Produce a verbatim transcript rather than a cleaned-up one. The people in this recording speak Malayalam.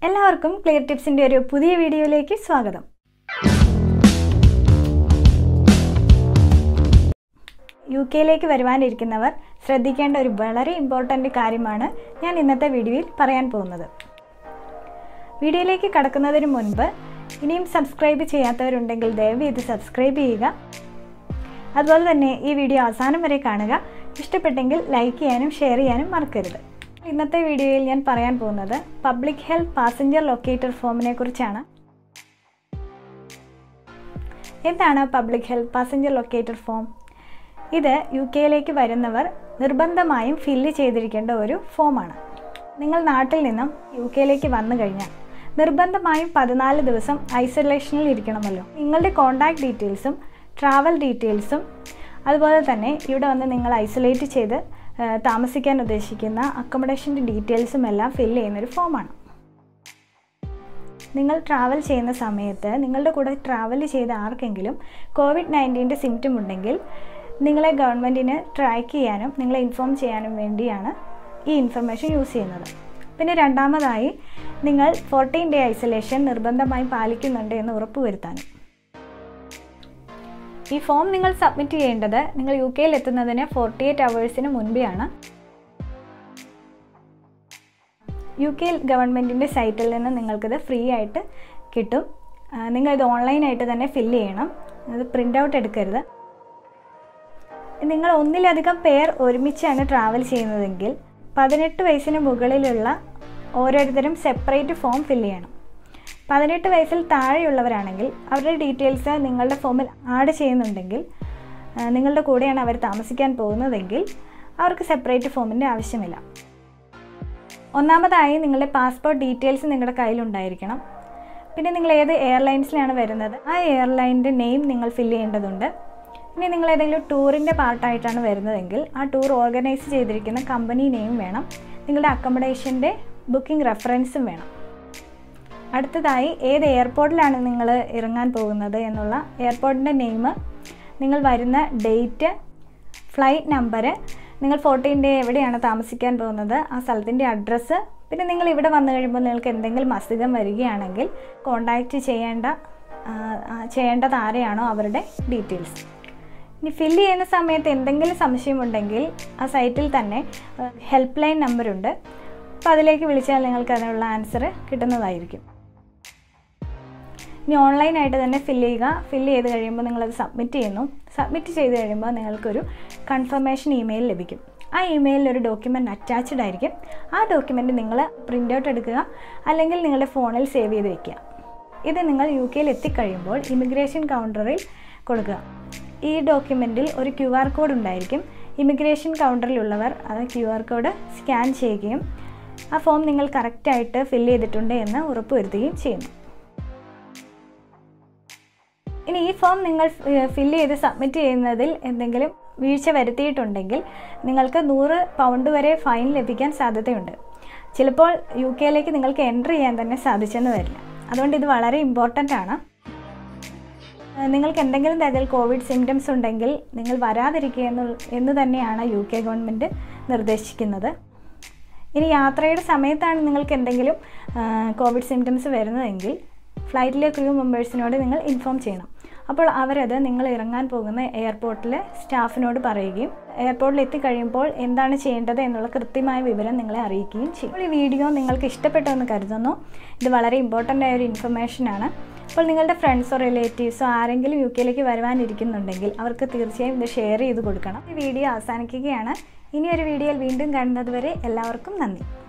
എല്ലാവർക്കും ക്ലിയർ ടിപ്സിന്റെ ഒരു പുതിയ വീഡിയോയിലേക്ക് സ്വാഗതം. യു കെയിലേക്ക് വരുവാനിരിക്കുന്നവർ ശ്രദ്ധിക്കേണ്ട ഒരു വളരെ ഇമ്പോർട്ടൻ്റ് കാര്യമാണ് ഞാൻ ഇന്നത്തെ വീഡിയോയിൽ പറയാൻ പോകുന്നത്. വീഡിയോയിലേക്ക് കടക്കുന്നതിന് മുൻപ് ഇനിയും സബ്സ്ക്രൈബ് ചെയ്യാത്തവരുണ്ടെങ്കിൽ ദയവ് ഇത് സബ്സ്ക്രൈബ് ചെയ്യുക. അതുപോലെ തന്നെ ഈ വീഡിയോ അവസാനം വരെ കാണുക. ഇഷ്ടപ്പെട്ടെങ്കിൽ ലൈക്ക് ചെയ്യാനും ഷെയർ ചെയ്യാനും മറക്കരുത്. ഇന്നത്തെ വീഡിയോയിൽ ഞാൻ പറയാൻ പോകുന്നത് പബ്ലിക് ഹെൽത്ത് പാസഞ്ചർ ലൊക്കേറ്റർ ഫോമിനെ കുറിച്ചാണ്. എന്താണ് public health passenger locator form? ഇത് യു കെയിലേക്ക് വരുന്നവർ നിർബന്ധമായും ഫില്ല് ചെയ്തിരിക്കേണ്ട ഒരു ഫോമാണ്. നിങ്ങൾ നാട്ടിൽ നിന്നും യു കെയിലേക്ക് വന്നു കഴിഞ്ഞാൽ നിർബന്ധമായും പതിനാല് ദിവസം ഐസൊലേഷനിൽ ഇരിക്കണമല്ലോ. നിങ്ങളുടെ കോൺടാക്ട് ഡീറ്റെയിൽസും ട്രാവൽ ഡീറ്റെയിൽസും അതുപോലെ തന്നെ ഇവിടെ വന്ന് നിങ്ങൾ ഐസൊലേറ്റ് ചെയ്ത് താമസിക്കാൻ ഉദ്ദേശിക്കുന്ന അക്കോമഡേഷൻ്റെ ഡീറ്റെയിൽസും എല്ലാം ഫില്ല് ചെയ്യുന്നൊരു ഫോമാണ്. നിങ്ങൾ ട്രാവൽ ചെയ്യുന്ന സമയത്ത് നിങ്ങളുടെ കൂടെ ട്രാവൽ ചെയ്ത ആർക്കെങ്കിലും കോവിഡ് നയൻറ്റീൻ്റെ സിംറ്റം ഉണ്ടെങ്കിൽ നിങ്ങളെ ഗവൺമെൻറ്റിന് ട്രാക്ക് ചെയ്യാനും നിങ്ങളെ ഇൻഫോം ചെയ്യാനും വേണ്ടിയാണ് ഈ ഇൻഫർമേഷൻ യൂസ് ചെയ്യുന്നത്. പിന്നെ രണ്ടാമതായി നിങ്ങൾ ഫോർട്ടീൻ ഡേ ഐസൊലേഷൻ നിർബന്ധമായും പാലിക്കുന്നുണ്ട് എന്ന് ഉറപ്പുവരുത്താനും. ഈ ഫോം നിങ്ങൾ സബ്മിറ്റ് ചെയ്യേണ്ടത് നിങ്ങൾ യു കെയിൽ എത്തുന്നതിന് ഫോർട്ടി എയ്റ്റ് അവേഴ്സിന് മുൻപെയാണ്. യു കെ ഗവൺമെൻറ്റിൻ്റെ സൈറ്റിൽ നിന്ന് നിങ്ങൾക്കിത് ഫ്രീ ആയിട്ട് കിട്ടും. നിങ്ങളിത് ഓൺലൈനായിട്ട് തന്നെ ഫില്ല് ചെയ്യണം. അത് പ്രിൻ്റ് ഔട്ട് എടുക്കരുത്. നിങ്ങൾ ഒന്നിലധികം പേർ ഒരുമിച്ചാണ് ട്രാവൽ ചെയ്യുന്നതെങ്കിൽ പതിനെട്ട് വയസ്സിന് മുകളിലുള്ള ഓരോരുത്തരും സെപ്പറേറ്റ് ഫോം ഫില്ല് ചെയ്യണം. പതിനെട്ട് വയസ്സിൽ താഴെയുള്ളവരാണെങ്കിൽ അവരുടെ ഡീറ്റെയിൽസ് നിങ്ങളുടെ ഫോമിൽ ആഡ് ചെയ്യുന്നുണ്ടെങ്കിൽ നിങ്ങളുടെ കൂടെയാണ് അവർ താമസിക്കാൻ പോകുന്നതെങ്കിൽ അവർക്ക് സെപ്പറേറ്റ് ഫോമിൻ്റെ ആവശ്യമില്ല. ഒന്നാമതായി നിങ്ങളുടെ പാസ്പോർട്ട് ഡീറ്റെയിൽസ് നിങ്ങളുടെ കയ്യിലുണ്ടായിരിക്കണം. പിന്നെ നിങ്ങൾ ഏത് എയർലൈൻസിലാണ് വരുന്നത് ആ എയർലൈനിൻ്റെ നെയിം നിങ്ങൾ ഫില്ല് ചെയ്യേണ്ടതുണ്ട്. ഇനി നിങ്ങൾ ഏതെങ്കിലും ടൂറിൻ്റെ പാർട്ടായിട്ടാണ് വരുന്നതെങ്കിൽ ആ ടൂർ ഓർഗനൈസ് ചെയ്തിരിക്കുന്ന കമ്പനി നെയിം വേണം. നിങ്ങളുടെ അക്കോമഡേഷൻ്റെ ബുക്കിംഗ് റെഫറൻസും വേണം. അടുത്തതായി ഏത് എയർപോർട്ടിലാണ് നിങ്ങൾ ഇറങ്ങാൻ പോകുന്നത് എന്നുള്ള എയർപോർട്ടിൻ്റെ നെയിം, നിങ്ങൾ വരുന്ന ഡേറ്റ്, ഫ്ലൈറ്റ് നമ്പർ, നിങ്ങൾ ഫോർട്ടീൻ ഡേ എവിടെയാണ് താമസിക്കാൻ പോകുന്നത് ആ സ്ഥലത്തിൻ്റെ അഡ്രസ്സ്, പിന്നെ നിങ്ങൾ ഇവിടെ വന്നു കഴിയുമ്പോൾ നിങ്ങൾക്ക് എന്തെങ്കിലും അസുഖം വരികയാണെങ്കിൽ കോണ്ടാക്റ്റ് ചെയ്യേണ്ട ചെയ്യേണ്ടത് ആരെയാണോ അവരുടെ ഡീറ്റെയിൽസ്. ഇനി ഫില്ല് ചെയ്യുന്ന സമയത്ത് എന്തെങ്കിലും സംശയമുണ്ടെങ്കിൽ ആ സൈറ്റിൽ തന്നെ ഹെൽപ്പ് ലൈൻ നമ്പറുണ്ട്. അപ്പോൾ അതിലേക്ക് വിളിച്ചാൽ നിങ്ങൾക്ക് അതിനുള്ള ആൻസർ കിട്ടുന്നതായിരിക്കും. ഇനി ഓൺലൈനായിട്ട് തന്നെ ഫില്ല് ചെയ്യുക. ഫില്ല് ചെയ്ത് കഴിയുമ്പോൾ നിങ്ങളത് സബ്മിറ്റ് ചെയ്യുന്നു. സബ്മിറ്റ് ചെയ്ത് കഴിയുമ്പോൾ നിങ്ങൾക്കൊരു കൺഫർമേഷൻ ഇമെയിൽ ലഭിക്കും. ആ ഇമെയിലിൽ ഒരു ഡോക്യുമെൻ്റ് അറ്റാച്ച്ഡ് ആയിരിക്കും. ആ ഡോക്യുമെൻ്റ് നിങ്ങൾ പ്രിൻ്റ് ഔട്ട് എടുക്കുക, അല്ലെങ്കിൽ നിങ്ങളുടെ ഫോണിൽ സേവ് ചെയ്ത് വയ്ക്കുക. ഇത് നിങ്ങൾ യു കെയിൽ എത്തിക്കഴിയുമ്പോൾ ഇമിഗ്രേഷൻ കൗണ്ടറിൽ കൊടുക്കുക. ഈ ഡോക്യുമെൻറ്റിൽ ഒരു ക്യു ആർ കോഡ് ഉണ്ടായിരിക്കും. ഇമിഗ്രേഷൻ കൗണ്ടറിലുള്ളവർ അത് ക്യു ആർ കോഡ് സ്കാൻ ചെയ്യുകയും ആ ഫോം നിങ്ങൾ കറക്റ്റായിട്ട് ഫില്ല് ചെയ്തിട്ടുണ്ട് എന്ന് ഉറപ്പുവരുത്തുകയും ചെയ്യുന്നു. ഇനി ഈ ഫോം നിങ്ങൾ ഫില്ല് ചെയ്ത് സബ്മിറ്റ് ചെയ്യുന്നതിൽ എന്തെങ്കിലും വീഴ്ച വരുത്തിയിട്ടുണ്ടെങ്കിൽ നിങ്ങൾക്ക് നൂറ് പൗണ്ട് വരെ ഫൈൻ ലഭിക്കാൻ സാധ്യതയുണ്ട്. ചിലപ്പോൾ യു കെയിലേക്ക് നിങ്ങൾക്ക് എൻട്രി ചെയ്യാൻ തന്നെ സാധിച്ചെന്ന് വരില്ല. അതുകൊണ്ട് ഇത് വളരെ ഇമ്പോർട്ടൻ്റ് ആണ്. നിങ്ങൾക്ക് എന്തെങ്കിലും തരത്തിൽ കോവിഡ് സിംറ്റംസ് ഉണ്ടെങ്കിൽ നിങ്ങൾ വരാതിരിക്കുക എന്ന് എന്ന് തന്നെയാണ് യു കെ ഗവൺമെൻറ് നിർദ്ദേശിക്കുന്നത്. ഇനി യാത്രയുടെ സമയത്താണ് നിങ്ങൾക്ക് എന്തെങ്കിലും കോവിഡ് സിംറ്റംസ് വരുന്നതെങ്കിൽ ഫ്ലൈറ്റിലെ ക്രൂ മെമ്പേഴ്സിനോട് നിങ്ങൾ ഇൻഫോം ചെയ്യണം. അപ്പോൾ അവരത് നിങ്ങൾ ഇറങ്ങാൻ പോകുന്ന എയർപോർട്ടിലെ സ്റ്റാഫിനോട് പറയുകയും എയർപോർട്ടിൽ എത്തിക്കഴിയുമ്പോൾ എന്താണ് ചെയ്യേണ്ടത് എന്നുള്ള കൃത്യമായ വിവരം നിങ്ങളെ അറിയിക്കുകയും ചെയ്യും. അപ്പോൾ ഈ വീഡിയോ നിങ്ങൾക്ക് ഇഷ്ടപ്പെട്ടെന്ന് കരുതുന്നു. ഇത് വളരെ ഇമ്പോർട്ടൻ്റ് ആയ ഒരു ഇൻഫർമേഷനാണ്. അപ്പോൾ നിങ്ങളുടെ ഫ്രണ്ട്സോ റിലേറ്റീവ്സോ ആരെങ്കിലും യു കെയിലേക്ക് വരുവാനിരിക്കുന്നുണ്ടെങ്കിൽ അവർക്ക് തീർച്ചയായും ഇത് ഷെയർ ചെയ്ത് കൊടുക്കണം. ഈ വീഡിയോ അവസാനിക്കുകയാണ്. ഇനി ഒരു വീഡിയോയിൽ വീണ്ടും കാണുന്നത് വരെ എല്ലാവർക്കും നന്ദി.